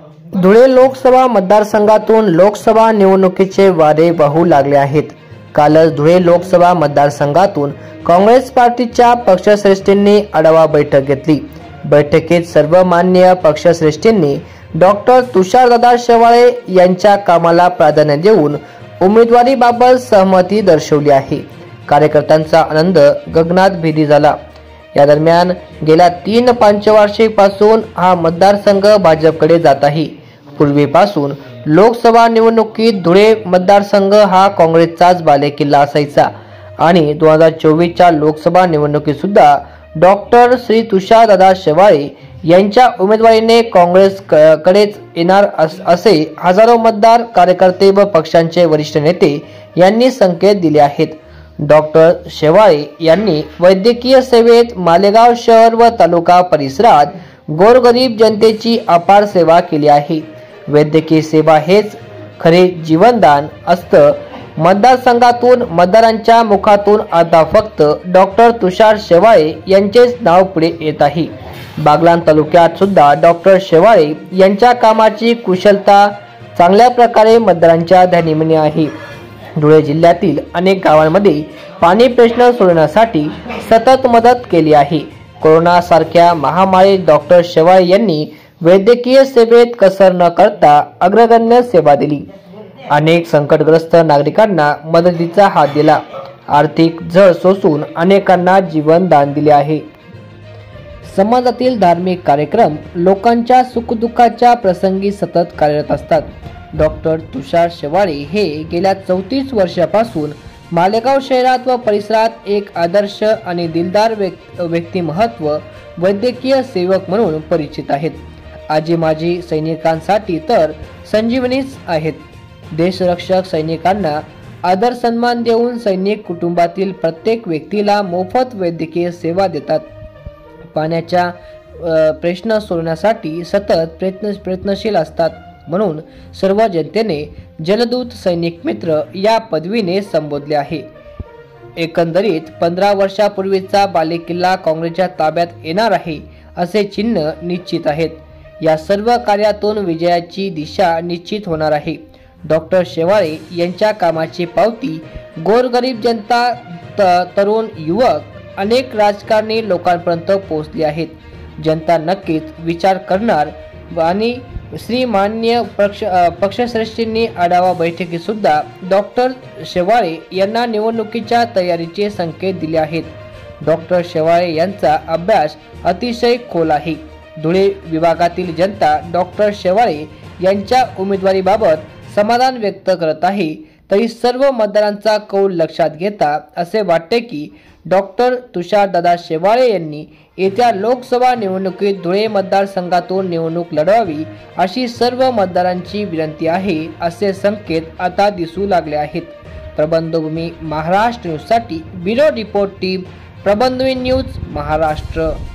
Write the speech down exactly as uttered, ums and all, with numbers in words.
धुळे लोकसभा मतदारसंघातून लोकसभा निवडणुकीचे वारे वाहू लागले आहेत। कालच धुळे लोकसभा मतदारसंघातून काँग्रेस पार्टीच्या पक्षश्रेष्ठींनी आढावा बैठक घेतली। बैठकीत सर्व मान्य पक्षश्रेष्ठींनी डॉक्टर तुषारदादा शेवाळे यांच्या कामाला प्राधान्य देऊन उमेदवारीबाबत सहमती दर्शवली आहे। कार्यकर्त्यांचा आनंद गगनात भेदी झाला। या दरम्यान गेल्या तीन पंचवार्षिक पासून हा मतदारसंघ भाजपकडे जात आहे। पूर्वीपासून लोकसभा निवडणुकीत धुळे मतदारसंघ हा काँग्रेसचाच बालेकिल्ला असायचा आणि दोन हजार चोवीसच्या लोकसभा निवडणुकीत सुद्धा डॉक्टर श्री तुषारदादा शेवाळे यांच्या उमेदवारीने काँग्रेस कडेच येणार असे हजारो मतदार कार्यकर्ते व पक्षांचे वरिष्ठ नेते यांनी संकेत दिले आहेत। डॉक्टर शेवाळे यांनी वैद्यकीय सेवेत मालेगाव शहर व तालुका परिसरात गोरगरीब जनतेची अपार सेवा केली आहे। वैद्यकीय सेवा हेच खरे जीवनदान असतं। मतदारसंघातून मतदारांच्या मुखातून आता फक्त डॉक्टर तुषार शेवाळे यांचेच नाव पुढे येत आहे। बागलाण तालुक्यात सुद्धा डॉक्टर शेवाळे यांच्या कामाची कुशलता चांगल्या प्रकारे मतदारांच्या ध्यानीमनी आहे। धुळे जिल्ह्यातील अनेक गावांमध्ये पाणी प्रश्न सोडवण्यासाठी सतत मदत केली आहे। कोरोना सारख्या महामारीत डॉक्टर शेवाळे यांनी वैद्यकीय सेवेत कसर न करता अग्रगण्य सेवा दिली। अनेक संकटग्रस्त नागरिकांना मदतीचा हात दिला। आर्थिक झळ सोसून अनेकांना जीवन दान दिले आहे। समाजातील धार्मिक कार्यक्रम लोकांच्या सुखदुःखाच्या प्रसंगी सतत कार्यरत असतात। डॉक्टर तुषार शेवाळे हे गेल्या चौतीस वर्षापासून मालेगाव शहरात व परिसरात एक आदर्श आणि दिलदार व्यक्तिमत्व वैद्यकीय सेवक म्हणून परिचित आहेत। आजी माजी सैनिकांसाठी तर संजीवनीच आहेत। देशरक्षक सैनिकांना आदर सन्मान देऊन सैनिक कुटुंबातील प्रत्येक व्यक्तीला मोफत वैद्यकीय सेवा देतात। पाण्याच्या प्रश्न सोडवण्यासाठी सतत प्रयत्न प्रयत्नशील असतात म्हणून सर्व जनतेने जलदूत सैनिक मित्र या पदवीने संबोधले आहे। एकंदरीत पंधरा वर्षापूर्वीचा बालेकिल्ला काँग्रेसच्या ताब्यात येणार आहे असे चिन्ह निश्चित आहेत। या सर्व कार्यातून विजयाची दिशा निश्चित होणार आहे। डॉक्टर शेवाळे यांच्या कामाची पावती गोरगरीब जनता, तरुण युवक, अनेक राजकारणी लोकांपर्यंत पोहोचली आहेत। जनता नक्कीच विचार करणार आणि श्रीमान्य पक्ष पक्षश्रेष्ठींनी आढावा बैठकीत सुद्धा डॉक्टर शेवाळे यांना निवडणुकीच्या तयारीचे संकेत दिले आहेत। डॉक्टर शेवाळे यांचा अभ्यास अतिशय खोल आहे। धुळे विभागातील जनता डॉक्टर शेवाळे यांच्या उमेदवारीबाबत समाधान व्यक्त करत आहे, तरी सर्व मतदारांचा कौल लक्षात घेता असे वाटते की डॉक्टर तुषारदादा शेवाळे यांनी येत्या लोकसभा निवडणुकीत धुळे मतदारसंघातून निवडणूक लढवावी अशी सर्व मतदारांची विनंती आहे असे संकेत आता दिसू लागले आहेत। प्रबंधभूमी महाराष्ट्र न्यूजसाठी bureau report team, Prabandhbhumi news Maharashtra.